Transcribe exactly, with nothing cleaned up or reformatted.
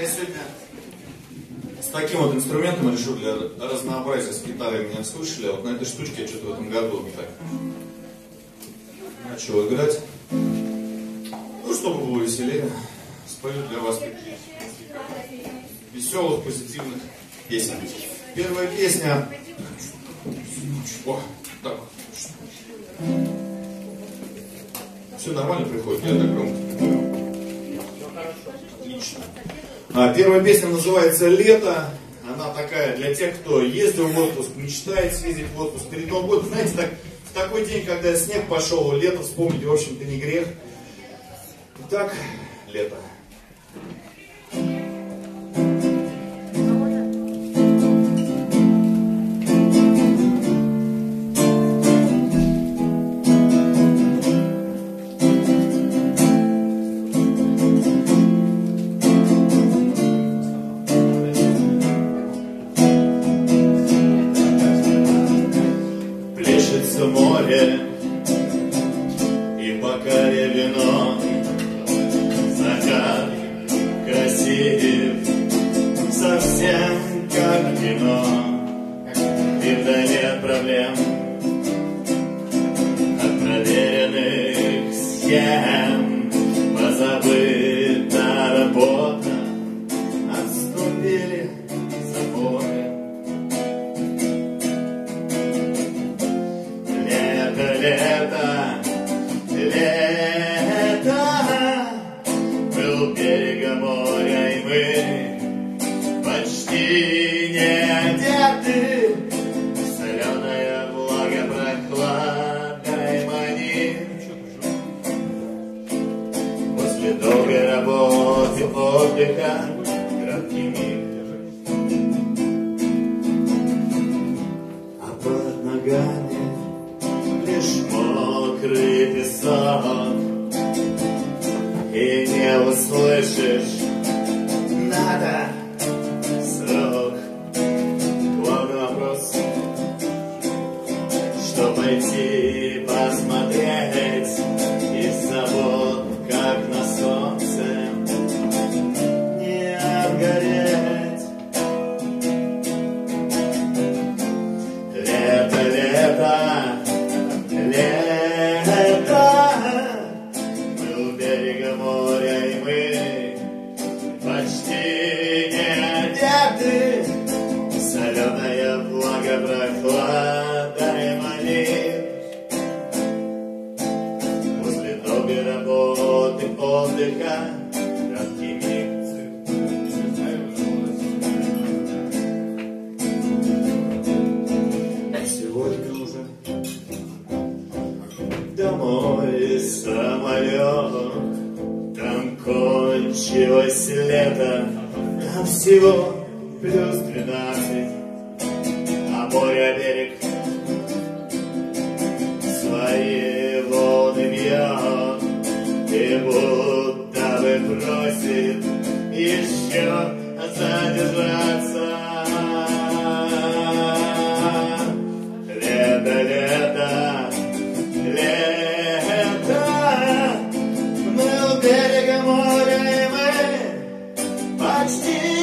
Я сегодня с таким вот инструментом решил для разнообразия. С гитарой меня слышали, а вот на этой штучке я что-то в этом году так начал играть. Ну, чтобы было веселее, спою для вас такие веселых, позитивных песен. Первая песня. О, так. Все нормально приходит, я так громко. Отлично. А, первая песня называется «Лето». Она такая для тех, кто ездил в отпуск, мечтает съездить в отпуск. Перед Новым годом, знаете, так, в такой день, когда снег пошел, лето вспомнить, в общем-то, не грех. Итак, лето. Плещется море, и пока вино, закат красив, совсем как кино, и вдали от проблем, от проверенных схем, позабыта работа, отступили заборы. Лето, лето, был берега моря, и мы почти не одеты. Соленая влага прохладой манит. После долгой работы, отдыха, краткий миг. А под ногами лишь мокрый песок, и не услышишь надо срок. Главный вопрос, что пойти посмотреть из забот, как на солнце не обгореть. Лето, лето, лето, мы у берега моря, и мы почти не одеты. Соленая влага прохладой манит. После долгой работы, отдыха, краткий миг. Сегодня уже домой самолет, там кончилось лето, там всего плюс тринадцать, а море берег свои воды бьет, и будто бы просит еще задержаться. Лето, лето, лето, мы у берега моря, и мы почти